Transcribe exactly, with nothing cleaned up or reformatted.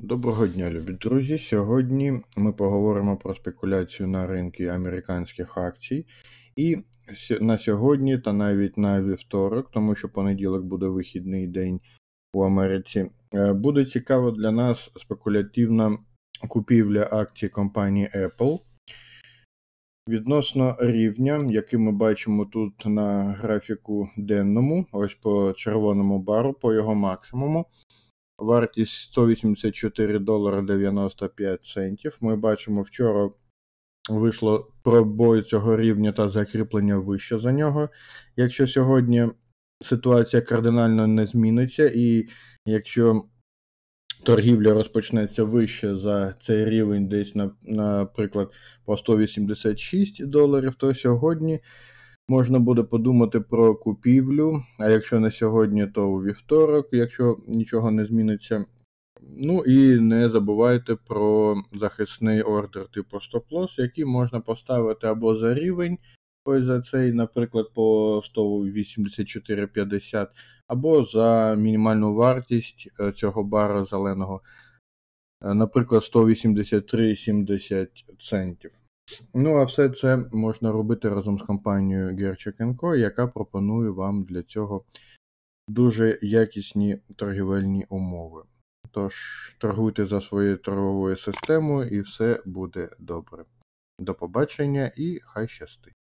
Доброго дня, любі друзі. Сьогодні ми поговоримо про спекуляцію на ринку американських акцій. І сьо- на сьогодні, та навіть на вівторок, тому що понеділок буде вихідний день у Америці, е, буде цікаво для нас спекулятивна купівля акцій компанії Apple. Відносно рівня, який ми бачимо тут на графіку денному, ось по червоному бару, по його максимуму. Вартість сто вісімдесят чотири долари дев'яносто п'ять центів. Ми бачимо, вчора вийшло пробой цього рівня та закріплення вище за нього. Якщо сьогодні ситуація кардинально не зміниться, і якщо торгівля розпочнеться вище за цей рівень, десь, на, наприклад, по сто вісімдесят шість доларів, то сьогодні можна буде подумати про купівлю, а якщо не сьогодні, то у вівторок, якщо нічого не зміниться. Ну і не забувайте про захисний ордер типу стоп-лосс, який можна поставити або за рівень, ось за цей, наприклад, по сто вісімдесят чотири п'ятдесят, або за мінімальну вартість е, цього бара зеленого, е, наприклад, сто вісімдесят три сімдесят центів. Ну, а все це можна робити разом з компанією Gerchik енд Co, яка пропонує вам для цього дуже якісні торгівельні умови. Тож, торгуйте за своєю торговою системою і все буде добре. До побачення і хай щастить!